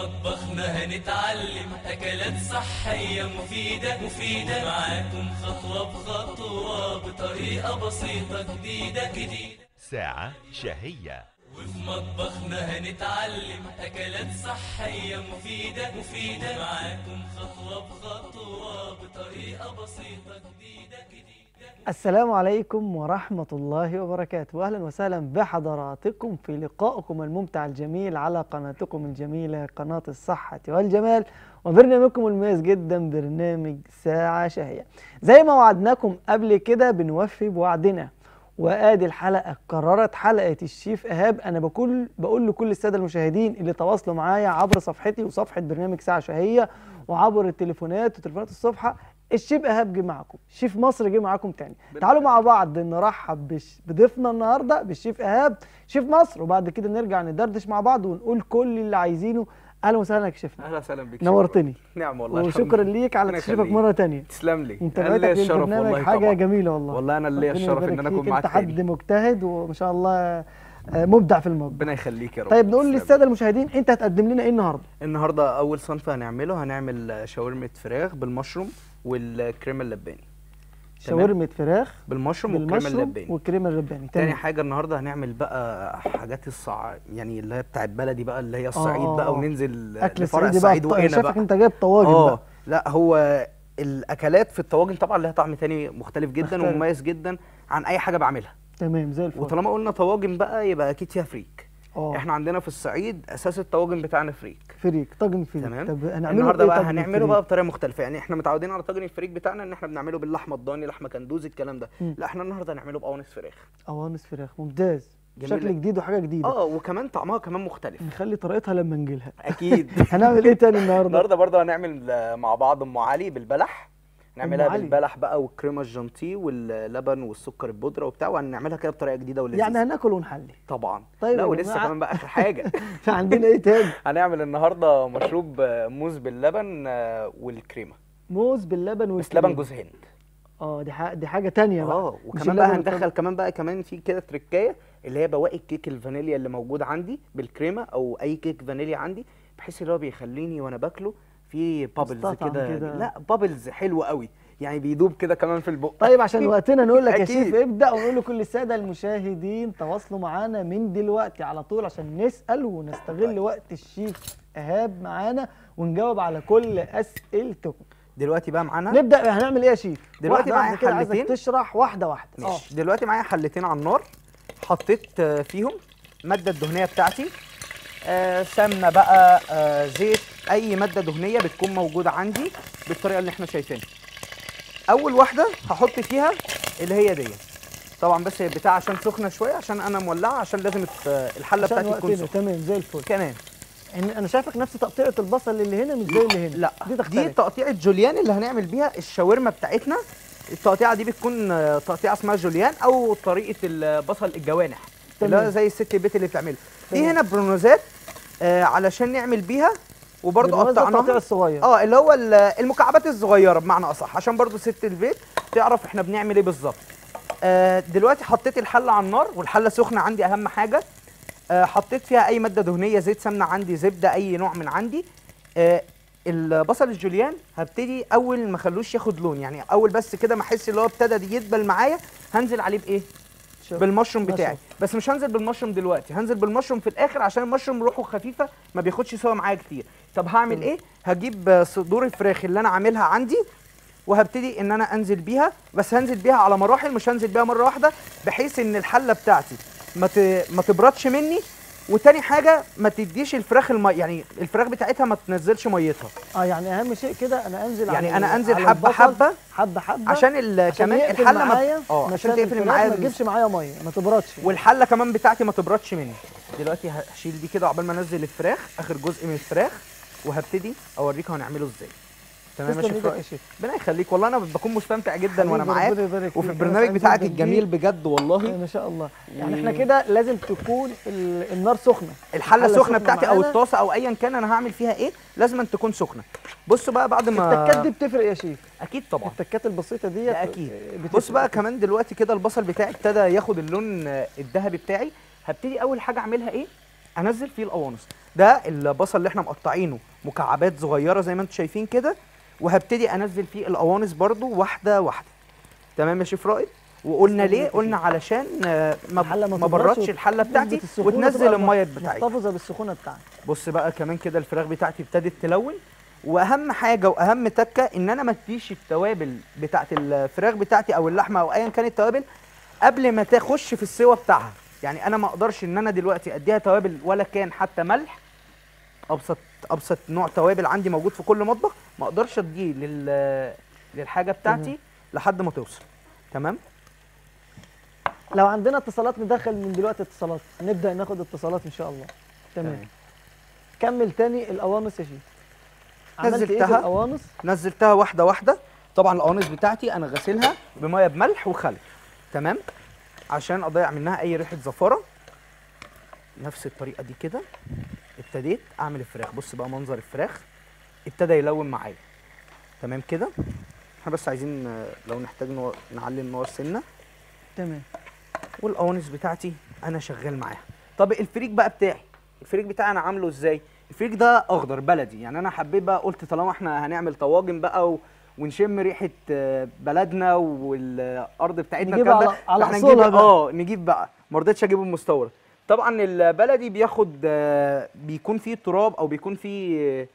مطبخنا هنتعلم أكلات صحية مفيدة معاكم خطوة بخطوة بطريقة بسيطة جديدة ساعة شهية. وفي مطبخنا هنتعلم أكلات صحية مفيدة معاكم خطوة بخطوة بطريقة بسيطة جديدة. السلام عليكم ورحمة الله وبركاته، وأهلا وسهلا بحضراتكم في لقائكم الممتع الجميل على قناتكم الجميلة قناة الصحة والجمال، وبرنامجكم المميز جدا برنامج ساعة شهية. زي ما وعدناكم قبل كده بنوفي بوعدنا، وادي الحلقة قررت حلقة الشيف إيهاب. أنا بقول لكل السادة المشاهدين اللي تواصلوا معايا عبر صفحتي وصفحة برنامج ساعة شهية وعبر التليفونات وتليفونات الصفحة، الشيف إيهاب جه معاكم، شيف مصر جه معاكم تاني. تعالوا مع بعض نرحب بضيفنا النهارده بالشيف إيهاب شيف مصر، وبعد كده نرجع ندردش مع بعض ونقول كل اللي عايزينه. اهلا وسهلا يا شيفنا. اهلا وسهلا بك، نورتني. نعم والله، وشكرا ليك على تشريفك مره ثانيه. تسلم لي، متابعتك للبرنامج حاجه طبعا. جميله والله. والله انا ليا الشرف ان انا اكون معاك. انت حد مجتهد وما شاء الله مبدع في المطبخ. ربنا يخليك يا رب. طيب نقول للساده المشاهدين انت هتقدم لنا ايه النهارده؟ النهارده اول صنف هنعمل شاورمه فراخ بالمشروم والكريمه اللباني. شاورمه فراخ بالمشروم والكريمه اللباني. والكريمه اللباني. تاني حاجه النهارده هنعمل بقى حاجات يعني اللي هي بتاعت بلدي بقى، اللي هي الصعيد بقى، وننزل اكل لفرع الصعيد وهنا بقى. شايفك انت جايب طواجن بقى. لا، هو الاكلات في الطواجن طبعا لها طعم تاني مختلف جدا ومميز جدا عن اي حاجه بعملها. تمام زي الفل. وطالما قلنا طواجن بقى يبقى اكيد فيها فريك. احنا عندنا في الصعيد اساس الطواجن بتاعنا فريك طاجن فريك. تمام. طب هنعمله النهارده إيه؟ بقى هنعمله بقى بطريقه مختلفه. يعني احنا متعودين على طاجن الفريك بتاعنا ان احنا بنعمله باللحمه الضاني، لحمه كندوزي، الكلام ده. لا، احنا النهارده هنعمله بقوانص فراخ. قوانص فراخ، ممتاز. شكل جديد وحاجه جديده. وكمان طعمها كمان مختلف. نخلي طريقتها لما نجيلها. اكيد. هنعمل ايه تاني النهارده برضه هنعمل مع بعض ام علي بالبلح. نعملها بالبلح بقى والكريمه الجانتيه واللبن والسكر البودره وبتاع، وهنعملها كده بطريقه جديده ولذيذه. يعني هناكل ونحلي طبعا. طيب لا، ولسه كمان بقى اخر حاجه. عندنا ايه تاني؟ هنعمل النهارده مشروب موز باللبن والكريمه. موز باللبن والكريمه، بس لبن جوز هند. دي حاجه تانيه بقى. وكمان بقى هندخل كمان في كده تريكايه، اللي هي بواقي الكيك الفانيليا اللي موجود عندي بالكريمه، او اي كيك فانيليا عندي، بحيث ان هو بيخليني وانا باكله في بابلز كده. لا، بابلز حلو قوي، يعني بيدوب كده كمان في البق. طيب عشان وقتنا نقول لك يا شيف ابدا، ونقول لكل الساده المشاهدين تواصلوا معانا من دلوقتي على طول عشان نسال ونستغل وقت الشيف إيهاب معانا ونجاوب على كل اسئلتكم. دلوقتي بقى معانا نبدا. هنعمل ايه يا شيف؟ دلوقتي معايا حلتين. عايزك تشرح واحده واحده. دلوقتي معايا حلتين على النار، حطيت فيهم الماده الدهنيه بتاعتي، سمنه بقى، زيت، اي ماده دهنيه بتكون موجوده عندي بالطريقه اللي احنا شايفينها. اول واحده هحط فيها اللي هي دي طبعا، بس هي بتاع عشان سخنه شويه، عشان انا مولعه، عشان لازم الحله بتاعتي تكون سخنه. تمام زي الفل. كمان انا شايفك نفس تقطيعه البصل اللي هنا، مش زي اللي هنا. لا، دي تقطيعه جوليان اللي هنعمل بيها الشاورما بتاعتنا. التقطيعه دي بتكون تقطيعه اسمها جوليان، او طريقه البصل الجوانح اللي هو زي الست البيت اللي بتعمله. دي هنا برونوزات علشان نعمل بيها، وبرده قطعناها الصغير. اللي هو المكعبات الصغيره بمعنى اصح، عشان برده ست البيت تعرف احنا بنعمل ايه بالظبط. دلوقتي حطيت الحله على النار، والحله سخنه عندي اهم حاجه. حطيت فيها اي ماده دهنيه، زيت، سمنه عندي، زبده، اي نوع من عندي. البصل الجوليان هبتدي اول ما اخلوش ياخد لون، يعني اول بس كده ما احس ان هو ابتدى يدبل معايا، هنزل عليه بايه؟ بالمشروم بتاعي. بس مش هنزل بالمشروم دلوقتي، هنزل بالمشروم في الاخر، عشان المشروم روحه خفيفه ما بياخدش سوا معايا كتير. طب هعمل ايه؟ هجيب صدور الفراخ اللي انا عاملها عندي، وهبتدي ان انا انزل بيها، بس هنزل بيها على مراحل، مش هنزل بيها مره واحده، بحيث ان الحله بتاعتي ما تبردش مني. وتاني حاجه ما تديش الفراخ يعني الفراخ بتاعتها ما تنزلش ميتها. يعني اهم شيء كده انا انزل، يعني انا انزل حبه حبه عشان كمان الحله عشان تقفل معايا، ما تجيبش معايا ميه، ما تبردش. والحله كمان بتاعتي ما تبردش مني. دلوقتي هشيل دي كده عقبال ما انزل الفراخ، اخر جزء من الفراخ، وهبتدي اوريك هنعمله ازاي. تمام يا شيف. ربنا يخليك، والله انا بكون مستمتع جدا وانا معاك وفي البرنامج بتاعك الجميل بجد والله. ما شاء الله. يعني احنا كده لازم تكون النار سخنه، الحله سخنه بتاعتي او الطاسه او ايا كان انا هعمل فيها ايه، لازم تكون سخنه. بص بقى بعد ما التكات دي بتفرق يا شيف. اكيد طبعا، التكات البسيطه دي اكيد. بص بقى كمان دلوقتي كده البصل بتاعي ابتدى ياخد اللون الذهبي بتاعي. هبتدي اول حاجه اعملها ايه؟ انزل فيه القوانص. ده البصل اللي احنا مقطعينه مكعبات صغيره زي ما انتم شايفين كده، وهبتدي انزل فيه القوانص برضو واحده واحده. تمام يا شيف رائد. وقلنا ليه؟ قلنا علشان الحلة ما بردش الحله بتاعتي وتنزل الميه بتاعتي. محتفظه بالسخونه بتاعتي. بص بقى كمان كده الفراخ بتاعتي ابتدت تلون. واهم حاجه واهم تكه ان انا ما اديش التوابل بتاعت الفراخ بتاعتي او اللحمه او ايا كانت التوابل قبل ما تخش في السوا بتاعها. يعني انا ما اقدرش ان انا دلوقتي اديها توابل ولا كان حتى ملح، ابسط نوع توابل عندي موجود في كل مطبخ، ما اقدرش اديه للحاجه بتاعتي لحد ما توصل. تمام. لو عندنا اتصالات ندخل من دلوقتي اتصالات، نبدا ناخد اتصالات ان شاء الله. تمام. كمل تاني القوانص يا شيخ. عملت ايه في نزلتها القوانص؟ نزلتها واحده واحده. طبعا القوانص بتاعتي انا غسلها بميه بملح وخل. تمام، عشان اضيع منها اي ريحه زفاره. نفس الطريقه دي كده ابتديت اعمل الفراخ. بص بقى منظر الفراخ ابتدى يلون معايا. تمام كده. احنا بس عايزين لو نحتاج نعلي النار سنه. تمام. والقوانص بتاعتي انا شغال معاها. طب الفريك بقى بتاعي، الفريك بتاعي انا عامله ازاي؟ الفريك ده اخضر بلدي. يعني انا حبيت بقى قلت طالما احنا هنعمل طواجن بقى ونشم ريحه بلدنا والارض بتاعتنا نجيب الكلام ده، على احنا اصولها نجيب نجيب بقى. ما رضيتش اجيبه المستورد. طبعا البلدي بياخد بيكون فيه تراب او بيكون فيه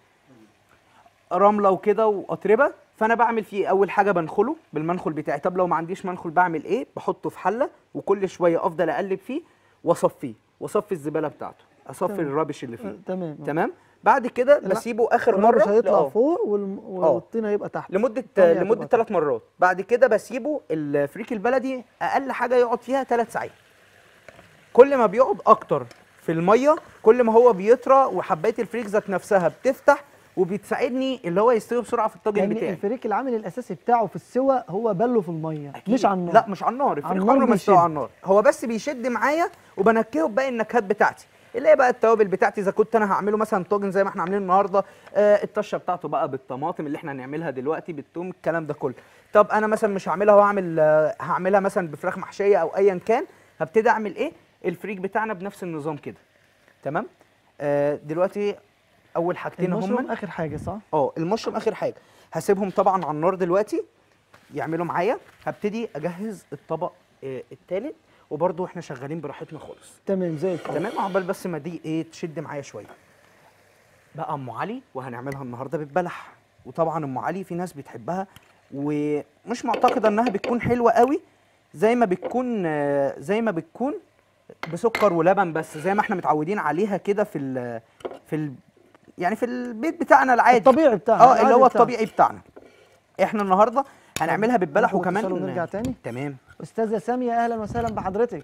رمله وكده واتربه، فانا بعمل فيه اول حاجه بنخله بالمنخل بتاعي. طب لو ما عنديش منخل بعمل ايه؟ بحطه في حله وكل شويه افضل اقلب فيه واصفيه، واصفي الزباله بتاعته، اصفي الرابش اللي فيه. تمام. تمام. بعد كده بسيبه اخر مره مش هيطلع فوق والطين هيبقى تحت لمده 3 مرات. بعد كده بسيبه الفريك البلدي اقل حاجه يقعد فيها 3 ساعات. كل ما بيقعد اكتر في الميه كل ما هو بيطرى وحبايه الفريك ذات نفسها بتفتح وبتساعدني اللي هو يستوي بسرعه في الطاجن يعني بتاعي. الفريك العامل الاساسي بتاعه في السوا هو بله في الميه أكيد. مش على النار. لا مش على النار، الفريك عمره ما يستوي على النار، هو بس بيشد معايا وبنكهه بباقي النكهات بتاعتي اللي هي بقى التوابل بتاعتي. اذا كنت انا هعمله مثلا طاجن زي ما احنا عاملين النهارده، الطشه بتاعته بقى بالطماطم اللي احنا هنعملها دلوقتي بالثوم الكلام ده كله. طب انا مثلا مش هعملها وهعمل هعملها مثلا بفراخ محشيه او ايا كان، هبتدي اعمل ايه؟ الفريك بتاعنا بنفس النظام كده. تمام. دلوقتي اول حاجتين هم المشروم اخر حاجه صح؟ المشروم اخر حاجه. هسيبهم طبعا على النار دلوقتي يعملوا معايا. هبتدي اجهز الطبق الثالث وبرده احنا شغالين براحتنا خالص. تمام زي الفل. تمام. عقبال بس ما دي تشد معايا شويه. بقى ام علي وهنعملها النهارده بالبلح. وطبعا ام علي في ناس بتحبها ومش معتقده انها بتكون حلوه قوي زي ما بتكون بسكر ولبن بس، زي ما احنا متعودين عليها كده يعني في البيت بتاعنا العادي الطبيعي بتاعنا اللي هو الطبيعي بتاعنا. احنا النهارده هنعملها بالبلح وكمان ونرجع تاني. تمام. استاذه ساميه اهلا وسهلا بحضرتك.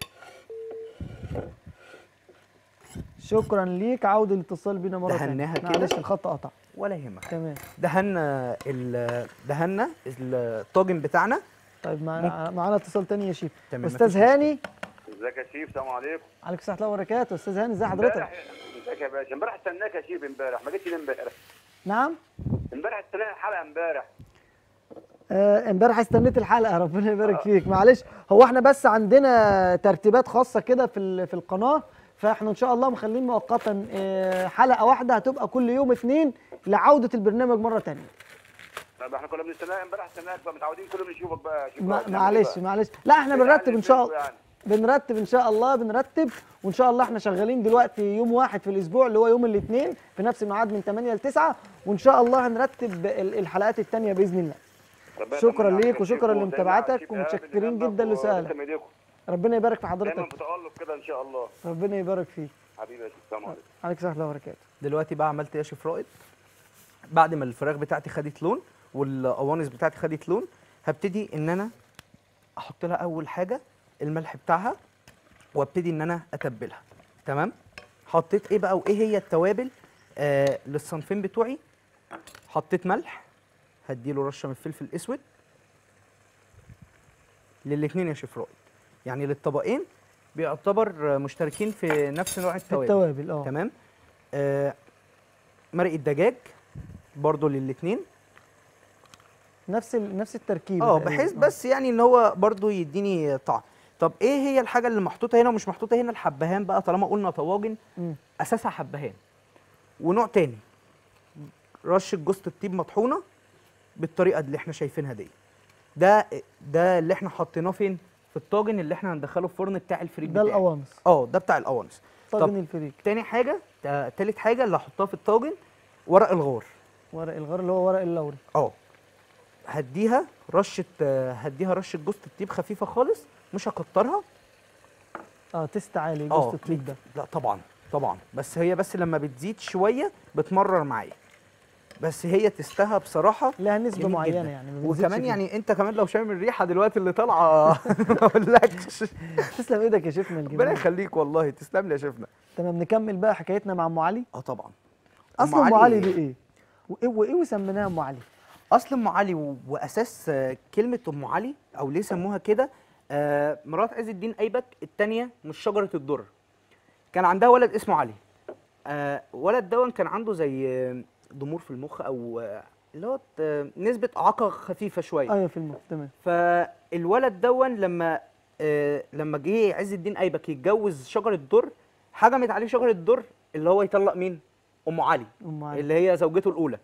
شكرا ليك. عود الاتصال بينا مره ثانيه. معلش الخط قطع ولا يهمك. تمام. دهنا الطاجن بتاعنا. طيب معانا اتصال تاني يا شيف. تمام. استاذ هاني. ازيك يا شيف؟ السلام عليكم. عليكم السلام ورحمه الله وبركاته. استاذ هاني ازي حضرتك؟ ازيك يا باشا؟ امبارح استناك يا شيف، امبارح ما جيتش ليه امبارح؟ نعم؟ امبارح استنينا الحلقه امبارح. امبارح استنيت الحلقه ربنا يبارك فيك. معلش هو احنا بس عندنا ترتيبات خاصه كده في القناه، فاحنا ان شاء الله مخلين مؤقتا حلقه واحده هتبقى كل يوم اثنين لعوده البرنامج مره ثانيه. طب احنا كنا بنستناك امبارح، استناك بقى متعودين كل يوم نشوفك بقى. معلش لا احنا بنرتب ان شاء الله بنرتب وان شاء الله احنا شغالين دلوقتي يوم واحد في الاسبوع اللي هو يوم الاثنين في نفس الميعاد من 8 ل 9، وان شاء الله هنرتب الحلقات الثانيه باذن الله. شكرا ليك وشكرا لمتابعتك ومتشكرين جدا لسؤالك. ربنا يبارك في حضرتك. دايما بتألق كده ان شاء الله. ربنا يبارك فيك حبيبي يا شيخ. السلام عليكم. عليكم السلام ورحمه الله وبركاته. دلوقتي بقى عملت ايه يا شيف رائد؟ بعد ما الفراخ بتاعتي خدت لون والقوانص بتاعتي خدت لون، هبتدي ان انا احط لها اول حاجه الملح بتاعها وابتدي ان انا اتبلها. تمام. حطيت ايه بقى وايه هي التوابل للصنفين بتوعي؟ حطيت ملح، هديله رشه من الفلفل الاسود للاثنين يا شيف رائد، يعني للطبقين بيعتبر مشتركين في نفس نوع التوابل. تمام. مرق الدجاج برضو للاثنين نفس التركيب بحيث بس يعني ان هو برضو يديني طعم. طب ايه هي الحاجه اللي محطوطه هنا ومش محطوطه هنا؟ الحبهان بقى، طالما قلنا طواجن اساسها حبهان. ونوع تاني رشه جوز الطيب مطحونه بالطريقه اللي احنا شايفينها دي. ده اللي احنا حطيناه فين؟ في الطاجن اللي احنا هندخله الفرن بتاع الفريك ده بتاعي. القوانص، ده بتاع القوانص. طاجن الفريك. تاني حاجه تالت حاجه اللي هحطها في الطاجن ورق الغار. ورق الغار اللي هو ورق اللوري. هديها رشه جوز الطيب خفيفه خالص، مش هكترها. تست عالي جوز الطيب ده. لا طبعا بس هي لما بتزيد شويه بتمرر معايا، بس هي تستها بصراحه لها نسبه جميل معينه جداً. يعني، ما وكمان بنزيدش يعني انت كمان لو شامم الريحه دلوقتي اللي طالعه ما اقولكش. فيه. تسلم ايدك يا شيفنا ربنا الجميل. يخليك والله، تسلم لي يا شيفنا. تمام، نكمل بقى حكايتنا مع ام علي. طبعا. اصل ام علي دي ايه؟ وايه وسميناها ام علي؟ اصل ام علي واساس كلمه ام علي او ليه سموها كده، مرات عز الدين ايبك الثانيه مش شجره الدر، كان عندها ولد اسمه علي. ولد دون كان عنده زي ضمور في المخ او اللي هو نسبه اعاقه خفيفه شويه. ايوه في المخ، تمام. فالولد دون لما جه عز الدين ايبك يتجوز شجره الدر، حجمت عليه شجره الدر اللي هو يطلق مين؟ ام علي، اللي هي زوجته الاولى.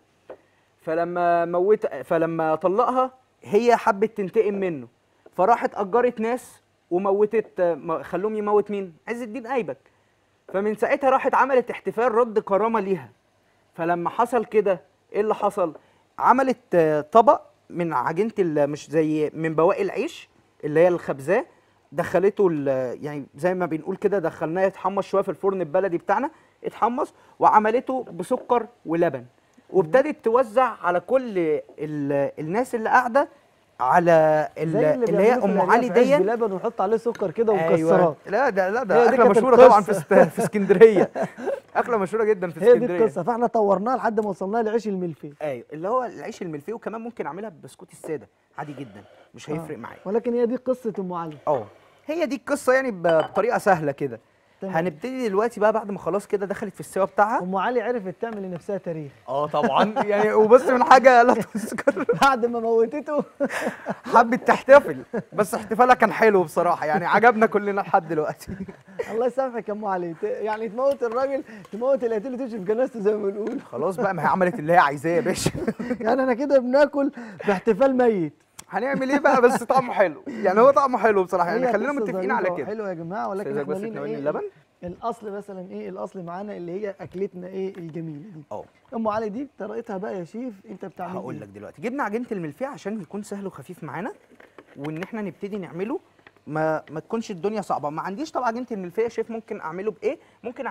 فلما طلقها هي حبت تنتقم منه، فراحت اجرت ناس وموتت، خلوهم يموت مين؟ عز الدين ايبك. فمن ساعتها راحت عملت احتفال رد كرامه ليها. فلما حصل كده ايه اللي حصل؟ عملت طبق من عجينه مش زي من بواقي العيش اللي هي الخبزاه، دخلته يعني زي ما بنقول كده دخلناه يتحمص شويه في الفرن البلدي بتاعنا، اتحمص، وعملته بسكر ولبن، وابتدت توزع على كل الناس اللي قاعده على اللي هي ام علي دي بلبن ونحط عليه سكر كده ومكسرات. لا ده اكله مشهوره طبعا في اسكندريه. اكله مشهوره جدا في اسكندريه. هي دي القصه، فاحنا طورناها لحد ما وصلنا لعيش الملفيه. ايوه، اللي هو العيش الملفيه، وكمان ممكن اعملها ببسكوت الساده عادي جدا، مش هيفرق معايا. ولكن هي دي قصه ام علي. هي دي القصه يعني بطريقه سهله كده. تمام. هنبتدي دلوقتي بقى بعد ما خلاص كده دخلت في السوا بتاعها. ام علي عرفت تعمل لنفسها تاريخ. طبعا يعني، وبص من حاجه لا تذكر. بعد ما موتته حبت تحتفل، بس احتفالها كان حلو بصراحه، يعني عجبنا كلنا لحد دلوقتي. الله يسامحك يا ام علي، يعني تموت الراجل، تموت القتيل وتمشي في جنازته زي ما بنقول. خلاص بقى، ما هي عملت اللي هي عايزاه يا باشا. يعني انا كده بناكل باحتفال ميت. هنعمل ايه بقى؟ بس طعمه حلو، يعني هو طعمه حلو بصراحه، يعني خلينا متفقين على كده. حلو يا جماعه، ولكن احنا لينا ايه اللبن. الاصل مثلا ايه؟ الاصل معانا اللي هي اكلتنا ايه الجميله دي. اه ام علي دي طريقتها بقى يا شيف، انت بتعمل هقول لك دلوقتي. جبنا عجينه الملفيه عشان يكون سهل وخفيف معانا، وان احنا نبتدي نعمله ما تكونش الدنيا صعبه. ما عنديش طبعا عجينه الملفيه يا شيف، ممكن اعمله بايه؟ ممكن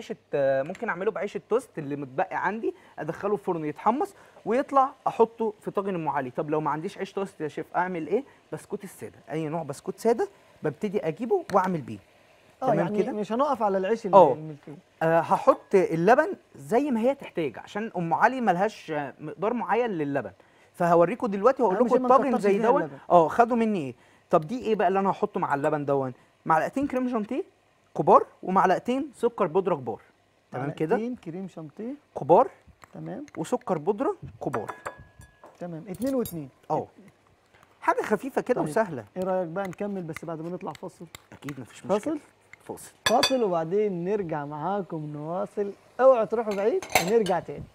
اعمله بعيش التوست اللي متبقي عندي، ادخله الفرن يتحمص ويطلع احطه في طاجن ام علي. طب لو ما عنديش عيش توست يا شيف اعمل ايه؟ بسكوت الساده، اي نوع بسكوت ساده ببتدي اجيبه واعمل بيه. تمام يعني كده؟ مش هنقف على العيش الملفيه. هحط اللبن زي ما هي تحتاج، عشان ام علي ملهاش مقدار معين للبن، فهوريكم دلوقتي وهقول لكم الطاجن زي دون خدوا مني ايه. طب دي ايه بقى اللي انا هحطه مع اللبن دون؟ معلقتين كريم شانتيه كبار، ومعلقتين سكر بودره كبار. تمام كده؟ معلقتين كريم شانتيه كبار، تمام، وسكر بودره كبار، تمام. 2 و2. حاجه خفيفه كده طيب. وسهله. ايه رايك بقى نكمل بس بعد ما نطلع فاصل؟ اكيد مفيش مشكله. فاصل وبعدين نرجع معاكم نواصل. اوعوا تروحوا بعيد ونرجع تاني.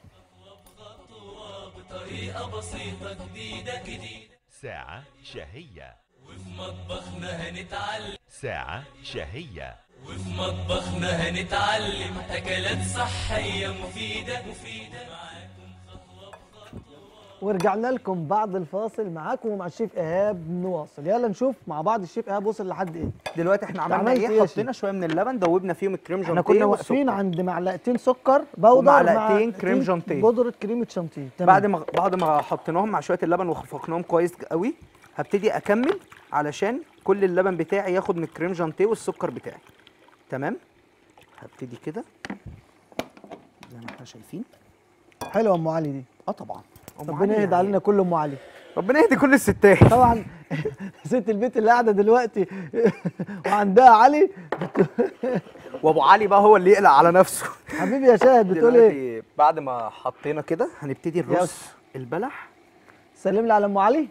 بطريقة بسيطة جديدة. ساعة شهية. وفي مطبخنا هنتعلم. ساعة شهية. وفي مطبخنا هنتعلم أكلات صحية مفيدة. معاكم خطوة بخطوة. ورجعنا لكم بعد الفاصل معاكم ومع الشيف ايهاب نواصل. يلا نشوف مع بعض الشيف ايهاب وصل لحد ايه. دلوقتي احنا عملنا ايه؟ حطينا شويه من اللبن، دوبنا فيهم الكريم جانتيه. احنا كنا واقفين عند معلقتين سكر بودر ومعلقتين كريم جانتيه، بودره كريمه شانتيه. تمام. بعد ما حطيناهم مع شويه اللبن وخفقناهم كويس قوي، هبتدي اكمل علشان كل اللبن بتاعي ياخد من الكريم جانتيه والسكر بتاعي. تمام. هبتدي كده زي ما احنا شايفين. حلوه ام علي دي. طبعا. ربنا يهدي علينا كل ام علي. ربنا يهدي كل الستات. طبعا ست البيت اللي قاعده دلوقتي وعندها علي وابو علي بقى هو اللي يقلق على نفسه. حبيبي يا شاهد بتقول ايه؟ بعد ما حطينا كده هنبتدي نرص البلح. سلم لي على ام علي.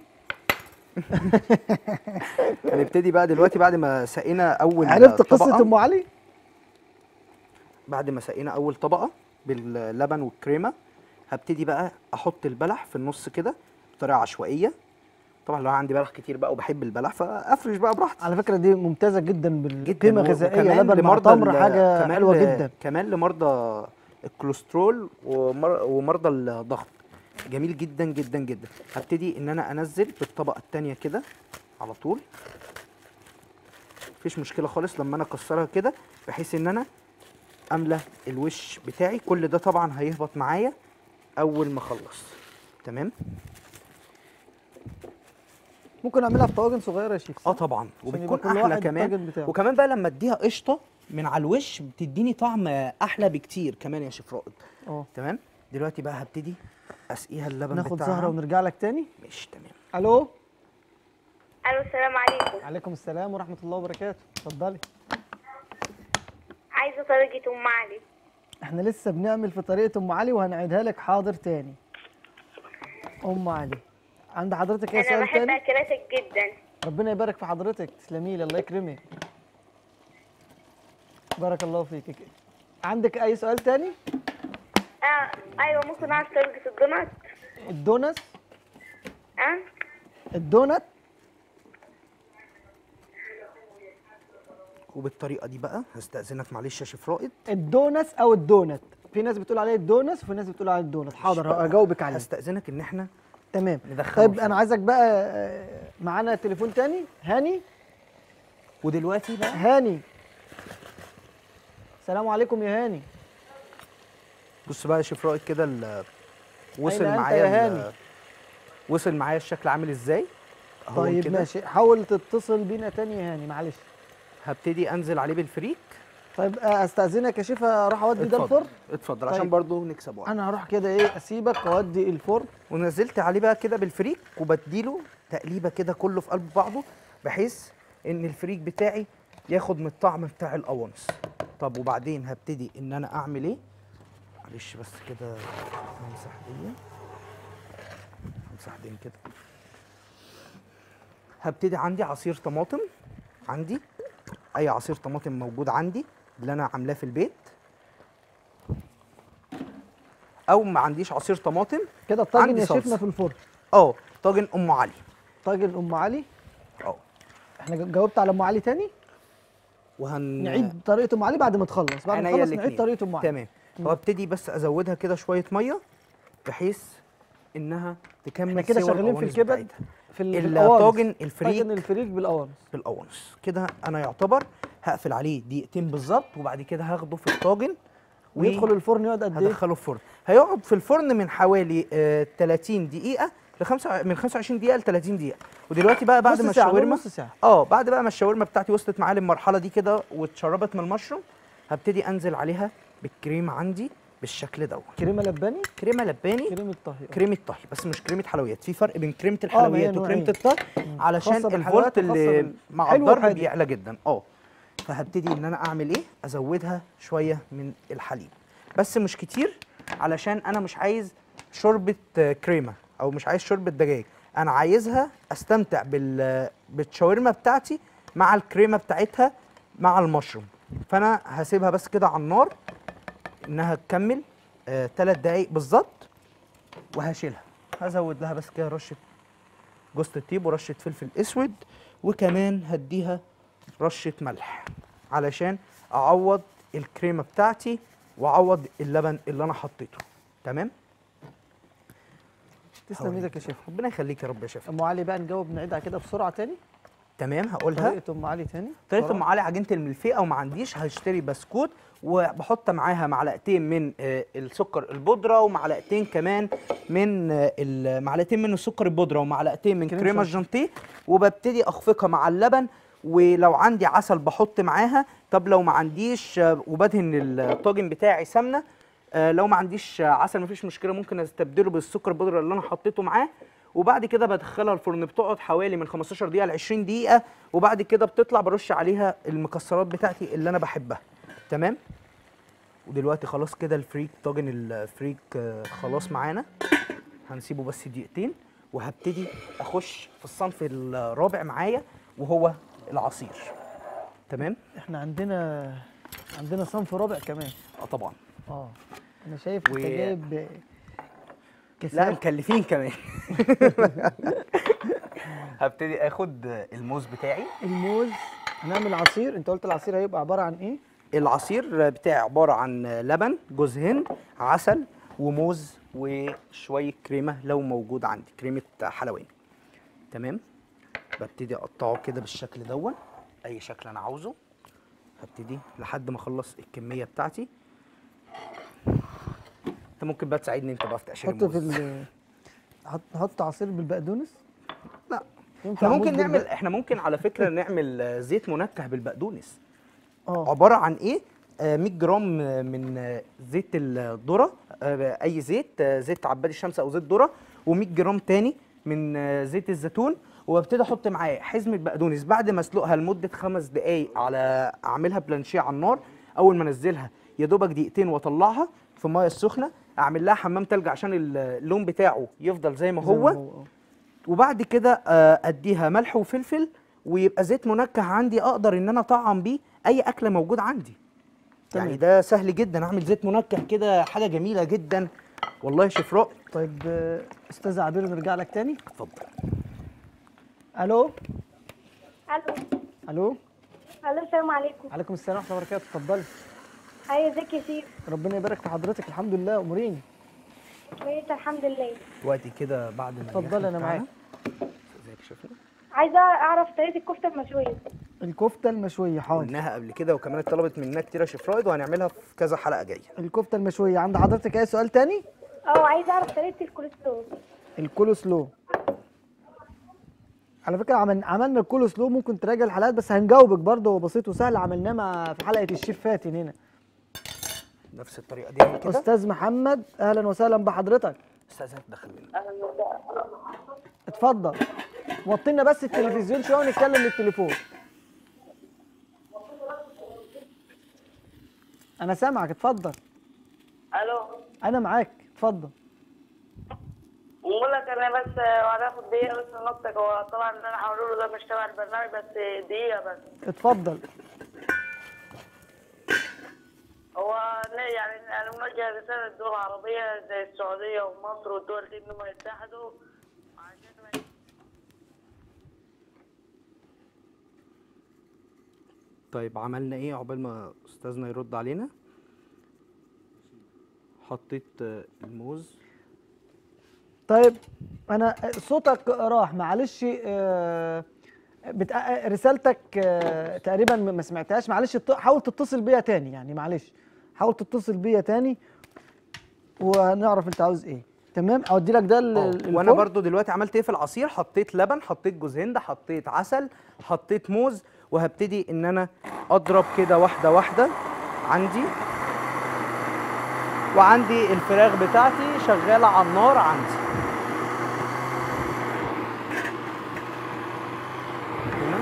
هنبتدي بقى دلوقتي بعد ما سقينا اول عرفت قصه ام علي؟ بعد ما سقينا اول طبقه باللبن والكريمه. هبتدي بقى احط البلح في النص كده بطريقه عشوائيه. طبعا لو عندي بلح كتير بقى وبحب البلح فافرش بقى براحتي. على فكره دي ممتازه جدا جدا بالقيمه الغذائيه، وكمان لبن مع لمرضى تمر حاجه كمان حلوه جدا. كمان لمرضى الكوليسترول ومرضى الضغط، جميل جدا جدا جدا. هبتدي ان انا انزل بالطبقه الثانيه كده على طول، مفيش مشكله خالص لما انا اكسرها كده بحيث ان انا املى الوش بتاعي. كل ده طبعا هيهبط معايا اول ما اخلص. تمام. ممكن اعملها في طواجن صغيره يا شيف؟ طبعا، يبقى وبتكون كل احلى واحد كمان. الطاجن بتاعه. وكمان بقى لما اديها قشطه من على الوش بتديني طعم احلى بكتير كمان يا شيف رائد. تمام. دلوقتي بقى هبتدي اسقيها اللبن ناخد بتاعها. زهره ونرجع لك تاني. ماشي تمام. الو. الو السلام عليكم. عليكم السلام ورحمه الله وبركاته، اتفضلي. عايزه طريقه ام علي. احنا لسه بنعمل في طريقه ام علي وهنعيدها لك حاضر تاني. ام علي عند حضرتك ايه انا سؤال بحب تاني؟ اكلاتك جدا. ربنا يبارك في حضرتك، تسلمي لي، الله يكرمك. بارك الله فيك. عندك اي سؤال تاني؟ ايوه ممكن اعرف طريقه الدونات؟ الدونس؟ اه الدونت؟ وبالطريقه دي بقى هستأذنك معلش يا شيف رائد. الدونس او الدونت، في ناس بتقول عليه الدونس وفي ناس بتقول عليه الدونت. حاضر هجاوبك عليه. هستأذنك ان احنا تمام. ندخله طيب الفرن. انا عايزك بقى معانا تليفون تاني. هاني. ودلوقتي بقى هاني، السلام عليكم يا هاني. بص بقى يا شيف رائد كده وصل أين أنت معايا يا هاني؟ وصل معايا الشكل عامل ازاي اهو طيب كده. ماشي، حاول تتصل بينا تاني يا هاني معلش. هبتدي انزل عليه بالفريك. طيب استاذنك يا شيف اروح اودي ده اتفضل الفرن. اتفضل. طيب. عشان برضو نكسب وقت. انا هروح كده ايه اسيبك واودي الفرن. ونزلت عليه بقى كده بالفريك وبديله تقليبه كده كله في قلب بعضه بحيث ان الفريك بتاعي ياخد من الطعم بتاع القوانص. طب وبعدين هبتدي ان انا اعمل ايه؟ معلش بس كده همسح دي، همسح دي كده. هبتدي عندي عصير طماطم، عندي اي عصير طماطم موجود عندي اللي انا عاملاه في البيت، او ما عنديش عصير طماطم كده الطاجن عندي يا صلصة. شيفنا في الفرن. طاجن ام علي. طاجن ام علي. احنا جاوبت على ام علي تاني. نعيد طريقه ام علي بعد ما تخلص، بعد ما عينيا تخلص نعيد الاتنين. طريقه ام علي. تمام. وابتدي بس ازودها كده شويه ميه بحيث انها تكمل احنا كده سوى شغالين في القوانص الكبد، بتاعتها. في الطاجن الفريك طاجن الفريك بالقوانص. بالقوانص كده انا يعتبر هقفل عليه دقيقتين بالظبط، وبعد كده هاخده في الطاجن ويدخل الفرن يقعد قد ايه؟ هدخله الفرن. هيقعد في الفرن من حوالي 30 دقيقه من 25 دقيقه ل 30 دقيقه. ودلوقتي بقى بعد ما الشاورما نص ساعه بعد بقى ما الشاورما بتاعتي وصلت معايا للمرحله دي كده واتشربت من المشروم، هبتدي انزل عليها بالكريمه عندي بالشكل دوت. كريمه لباني. كريمه لباني. كريمه طهي. كريمه طهي، بس مش كريمه حلويات. في فرق بين كريمه الحلويات وكريمه الطهي علشان خاصة الفولت اللي مع حلو الضرب وحادق. بيعلى جدا. فهبتدي ان انا اعمل ايه؟ ازودها شويه من الحليب، بس مش كتير علشان انا مش عايز شوربه كريمه او مش عايز شوربه دجاج. انا عايزها استمتع بالشاورما بتاعتي مع الكريمه بتاعتها مع المشروم. فانا هسيبها بس كده على النار انها تكمل 3 دقايق بالظبط، وهشيلها. هزود لها بس كده رشه جوز الطيب ورشه فلفل اسود، وكمان هديها رشه ملح علشان اعوض الكريمه بتاعتي واعوض اللبن اللي انا حطيته. تمام. تسلم ايدك يا شيف. ربنا يخليك يا رب يا شيف. ام علي بقى نجاوب نعيدها كده بسرعه تاني. تمام. هقولها طريقه ام علي تاني. طريقه ام علي: عجينه الملفيه او ما عنديش هشتري بسكوت وبحط معاها معلقتين من السكر البودره ومعلقتين كمان من معلقتين من السكر البودره ومعلقتين من كريمه الجانتيه، وببتدي اخفقها مع اللبن. ولو عندي عسل بحط معاها. طب لو ما عنديش وبدهن الطاجن بتاعي سمنه. لو ما عنديش عسل مفيش مشكله، ممكن استبدله بالسكر البودره اللي انا حطيته معاه. وبعد كده بدخلها الفرن، بتقعد حوالي من 15 دقيقه ل 20 دقيقه، وبعد كده بتطلع برش عليها المكسرات بتاعتي اللي انا بحبها. تمام. ودلوقتي خلاص كده الفريك، طاجن الفريك خلاص معانا. هنسيبه بس دقيقتين، وهبتدي اخش في الصنف الرابع معايا وهو العصير. تمام. احنا عندنا صنف رابع كمان. طبعا. انا شايف انت و- جايب لا كاسات. مكلفين كمان. هبتدي اخد الموز بتاعي. الموز هنعمل عصير. انت قلت العصير هيبقى عباره عن ايه؟ العصير بتاعي عباره عن لبن، جوز هند، عسل، وموز، وشويه كريمه لو موجود عندي، كريمه حلواني. تمام. ببتدي اقطعه كده بالشكل دون، اي شكل انا عاوزه. هبتدي لحد ما اخلص الكميه بتاعتي. انت ممكن بقى تساعدني انت بقى في تقشير حط في الموز. نحط عصير بالبقدونس. لا ينفع احنا موز ممكن نعمل، بالبق- احنا ممكن على فكره نعمل زيت منكه بالبقدونس. اه عباره عن ايه؟ 100 جرام من زيت الذره، اي زيت، زيت عباد الشمس او زيت ذره، و100 جرام تاني من زيت الزيتون. وابتدي احط معاه حزمه بقدونس بعد ما اسلقها لمده 5 دقائق، على اعملها بلانشيه على النار. اول ما انزلها يا دوبك دقيقتين واطلعها في الميه السخنه، اعمل لها حمام تلج عشان اللون بتاعه يفضل زي ما زي ما هو. آه. وبعد كده اديها ملح وفلفل، ويبقى زيت منكه عندي اقدر ان انا اطعم بيه اي اكله موجود عندي. تمام. يعني ده سهل جدا، اعمل زيت منكه كده، حاجه جميله جدا والله يا شيف رائد. طيب استاذ عبير نرجع لك تاني. اتفضل. الو الو. الو. الو السلام عليكم. عليكم السلام ورحمه الله وبركاته. اتفضلي. هاي ازيك يا شيف؟ ربنا يبارك في حضرتك. الحمد لله. اموريني. كويسه الحمد لله. دلوقتي كده بعد ما اتفضلي، اليخت أنا معاك. بتاعنا- ازيك يا شيفنا؟ عايزه اعرف طريقه الكفته المشويه. الكفته المشويه حاضر. قلناها قبل كده وكمان اتطلبت مننا كتير يا شيف رائد، وهنعملها في كذا حلقه جايه. الكفته المشويه عند حضرتك اي سؤال تاني؟ عايزه اعرف طريقه الكوليسترول. الكولو سلو. على فكره عملنا الكولو سلو، ممكن تراجع الحلقات بس هنجاوبك برضه، هو بسيط وسهل. عملناه في حلقه الشيف فاتن هنا. نفس الطريقه دي يعني كده. استاذ محمد اهلا وسهلا بحضرتك. استاذ دخل منك. اتفضل. وطينا بس التلفزيون شويه ونتكلم بالتليفون. انا سامعك، اتفضل. الو. انا معاك، اتفضل. بقول لك انا بس هناخد دقيقه بس من وقتك. هو طبعا اللي انا هقوله له ده مش تبع البرنامج، بس دقيقه بس. اتفضل. هو يعني انا موجه رساله للدول العربيه زي السعوديه ومصر والدول دي انهم يتحدوا عشان ما طيب عملنا ايه عقبال ما استاذنا يرد علينا؟ حطيت الموز. طيب انا صوتك راح معلش. رسالتك تقريبا ما سمعتهاش. معلش حاول تتصل بيا تاني، يعني معلش حاول تتصل بيا تاني ونعرف انت عاوز ايه. تمام. اودي لك ده وانا برضو دلوقتي عملت ايه في العصير؟ حطيت لبن، حطيت جوز هند، حطيت عسل، حطيت موز، وهبتدي ان انا اضرب كده واحده واحده عندي. وعندي الفراخ بتاعتي شغاله على النار عندي هنا.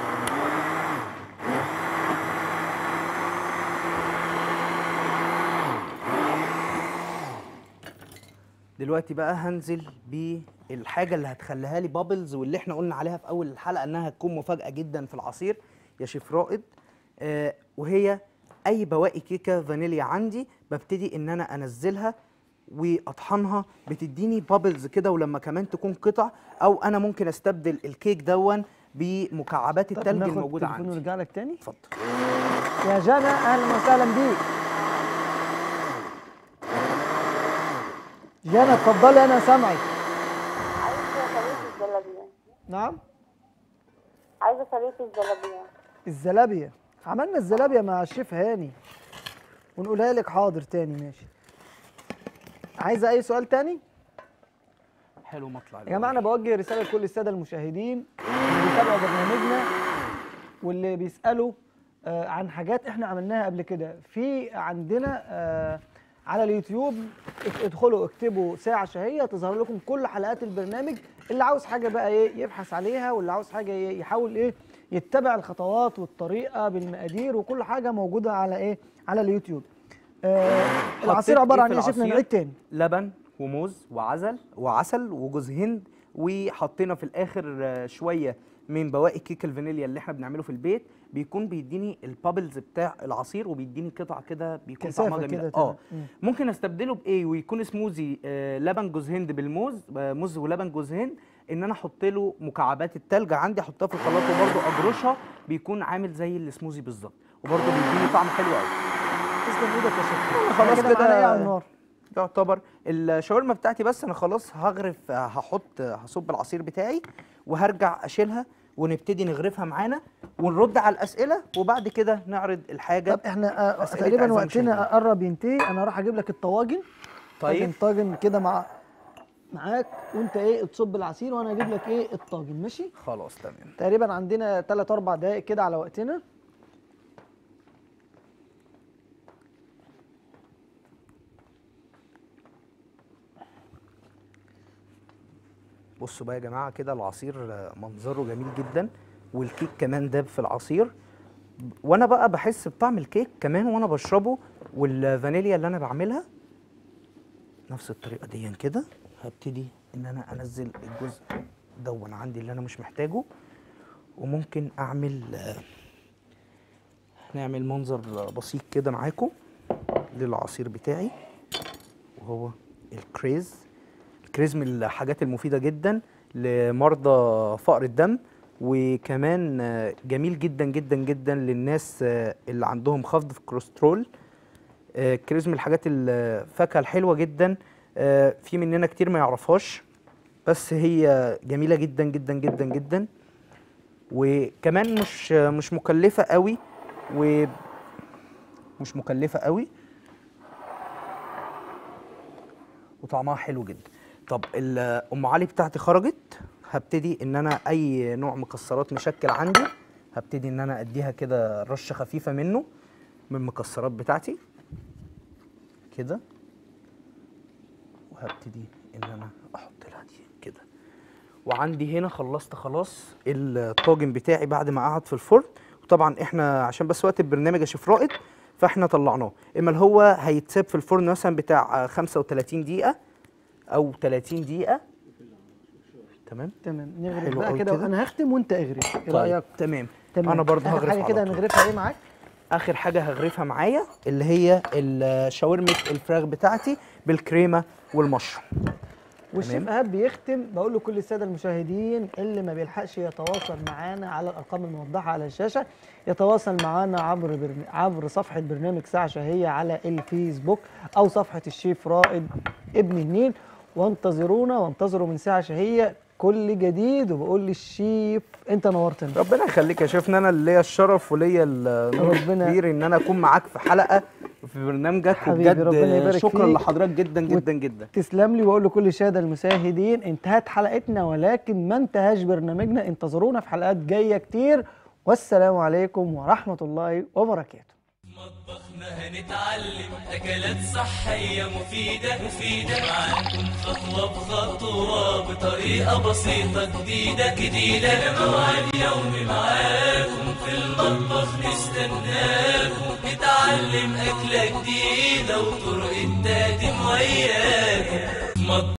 دلوقتي بقى هنزل بالحاجه اللي هتخليها لي بابلز، واللي احنا قلنا عليها في اول الحلقه انها هتكون مفاجاه جدا في العصير يا شيف رائد. وهي اي بواقي كيكه فانيليا عندي ببتدي ان انا انزلها واطحنها، بتديني بابلز كده. ولما كمان تكون قطع، او انا ممكن استبدل الكيك دون بمكعبات التلج الموجوده عندي. ونرجع لك تاني. اتفضل يا جانا اهلا وسهلا بيك. جانا اتفضلي انا سامعك. عايزه طريقه الزلابيه. نعم. عايزه طريقه الزلابيه. الزلابيه. عملنا الزلابيه مع الشيف هاني ونقولها لك حاضر تاني. ماشي. عايزه اي سؤال تاني؟ حلو مطلع يا جماعه انا بوجه رساله لكل الساده المشاهدين اللي بيتابعوا برنامجنا واللي بيسالوا عن حاجات احنا عملناها قبل كده. في عندنا على اليوتيوب ادخلوا اكتبوا ساعه شهيه تظهر لكم كل حلقات البرنامج. اللي عاوز حاجه بقى ايه يبحث عليها، واللي عاوز حاجه يحاول ايه يتبع الخطوات والطريقه بالمقادير وكل حاجه موجوده على ايه على اليوتيوب. العصير عباره عن ايه يا شيفنا؟ نعيد تاني. لبن وموز وعسل وجوز هند، وحطينا في الاخر شويه من بواقي كيك الفانيليا اللي احنا بنعمله في البيت، بيكون بيديني البابلز بتاع العصير وبيديني قطع كده بيكون كثافة طعمها جميل. كده تمام. ممكن استبدله بايه ويكون سموزي لبن جوز هند بالموز، موز ولبن جوز هند، ان انا احط له مكعبات التلج عندي احطها في الخلاط وبرده اجرشها، بيكون عامل زي السموزي بالظبط وبرده بيديني طعم حلو قوي. تسلم ايدك يا شيخ. خلاص كده معانا ايه كده على النار؟ يعتبر الشاورما بتاعتي، بس انا خلاص هغرف، هصب العصير بتاعي وهرجع اشيلها ونبتدي نغرفها معانا ونرد على الاسئله، وبعد كده نعرض الحاجه. طب احنا أسئلة تقريبا أعزائي وقتنا المشاهدين. قرب ينتهي، انا راح اجيب لك الطواجن. طيب. طاجن كده معاك، وانت ايه تصب العصير وانا اجيب لك ايه الطاجن، ماشي؟ خلاص تمام. تقريبا عندنا 3 4 دقائق كده على وقتنا. بصوا بقى يا جماعه كده العصير منظره جميل جدا، والكيك كمان داب في العصير، وانا بقى بحس بطعم الكيك كمان وانا بشربه، والفانيليا اللي انا بعملها نفس الطريقه دي كده. هبتدي ان انا انزل الجزء دون عندي اللي انا مش محتاجه، وممكن نعمل منظر بسيط كده معاكم للعصير بتاعي، وهو الكريز من الحاجات المفيدة جدا لمرضى فقر الدم، وكمان جميل جدا جدا جدا للناس اللي عندهم خفض في الكوليسترول. الكريز من الحاجات الفاكهة الحلوة جدا، في مننا كتير ما يعرفهاش، بس هي جميلة جدا جدا جدا جدا، وكمان مش مكلفة قوي، وطعمها حلو جدا. طب ام علي بتاعتي خرجت، هبتدي ان انا اي نوع مكسرات مشكل عندي هبتدي ان انا اديها كده رشه خفيفه منه من المكسرات بتاعتي كده، وهبتدي ان انا احط لها دي كده. وعندي هنا خلصت خلاص الطاجن بتاعي بعد ما قعد في الفرن، وطبعا احنا عشان بس وقت البرنامج يا شيف رائد فاحنا طلعناه، اما اللي هو هيتساب في الفرن مثلا بتاع 35 دقيقه او 30 دقيقه. تمام نغرف بقى كده، وانا هختم وانت اغرف، ايه رايك؟ تمام. انا برضه هغرف حاجه كده هنغرفها ايه معاك؟ اخر حاجه هغرفها معايا اللي هي شاورمه الفراخ بتاعتي بالكريمه والمشروم. والشيف ايهاب بيختم بقول له كل الساده المشاهدين اللي ما بيلحقش يتواصل معانا على الارقام الموضحه على الشاشه يتواصل معانا عبر صفحه برنامج ساعه شهيه على الفيسبوك او صفحه الشيف رائد ابن النيل، وانتظروا من ساعه شهيه كل جديد. وبقول للشيف انت نورتنا. ربنا يخليك يا شيفنا، انا اللي ليا الشرف وليا النور الكبير ان انا اكون معاك في حلقه في برنامجك، وبجد شكرا لحضرتك جدا جدا جدا. تسلم لي. واقول لكل الساده المشاهدين انتهت حلقتنا، ولكن ما انتهاش برنامجنا، انتظرونا في حلقات جايه كتير، والسلام عليكم ورحمه الله وبركاته. مطبخنا هنتعلم أكلات صحية مفيدة معاكم خطوة بخطوة بطريقة بسيطة جديدة موعد يومي معاكم في المطبخ نستناكم، نتعلم أكلة جديدة وطرق التقديم وياكم.